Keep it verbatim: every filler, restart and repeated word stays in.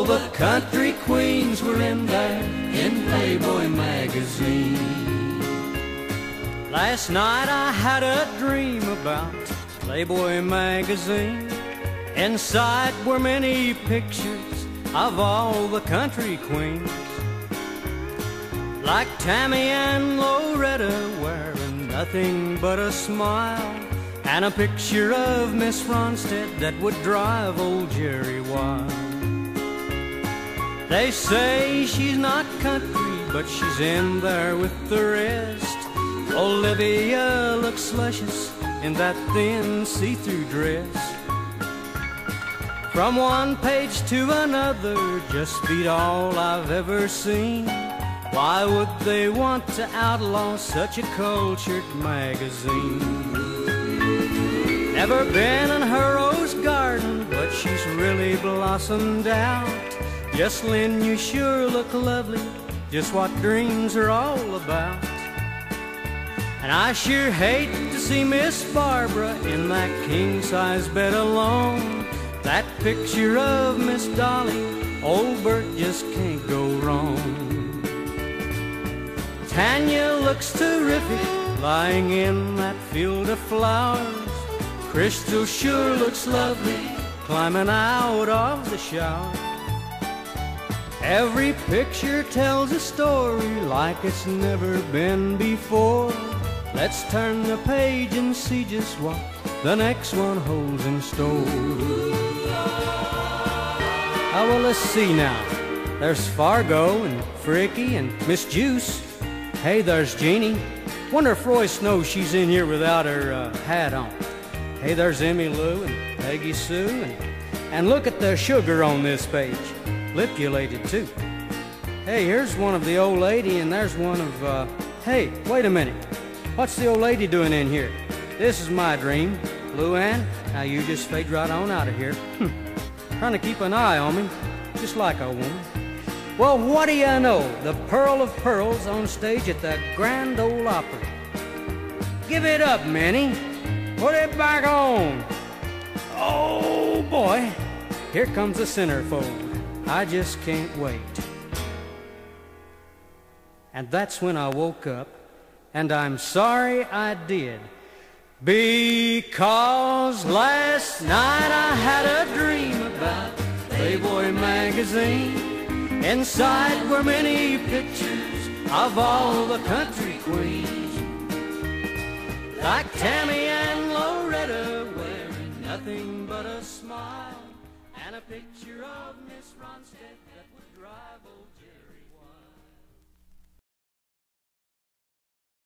all the country queens were in there in Playboy magazine. Last night I had a dream about Playboy magazine. Inside were many pictures of all the country queens, like Tammy and Loretta wearing nothing but a smile, and a picture of Miss Ronstadt that would drive old Jerry wild. They say she's not country, but she's in there with the rest. Olivia looks luscious in that thin see-through dress. From one page to another, just beat all I've ever seen. Why would they want to outlaw such a cultured magazine? Never been in her rose garden, but she's really blossomed out. Just Lynn, you sure look lovely, just what dreams are all about. And I sure hate to see Miss Barbara in that king-size bed alone. That picture of Miss Dolly, old Bert just can't go wrong. Tanya looks terrific, lying in that field of flowers. Crystal sure looks lovely, climbing out of the shower. Every picture tells a story like it's never been before. Let's turn the page and see just what the next one holds in store. Oh, well, let's see now. There's Fargo and Fricky and Miss Juice. Hey, there's Jeannie. Wonder if Royce knows she's in here without her uh, hat on. Hey, there's Emmy Lou and Peggy Sue. And, and look at the sugar on this page. Lipulated, too. Hey, here's one of the old lady, and there's one of, uh... Hey, wait a minute. What's the old lady doing in here? This is my dream. Luann, now you just fade right on out of here. Trying to keep an eye on me, just like a woman. Well, what do you know? The Pearl of Pearls on stage at the Grand Ole Opry. Give it up, Minnie. Put it back on. Oh, boy. Here comes the centerfold. I just can't wait. And that's when I woke up, and I'm sorry I did, because last night I had a dream about Playboy magazine. Inside were many pictures of all the country queens, like Tammy and Loretta wearing nothing but a smile, and a picture of Miss Ronstadt that would drive old Jerry.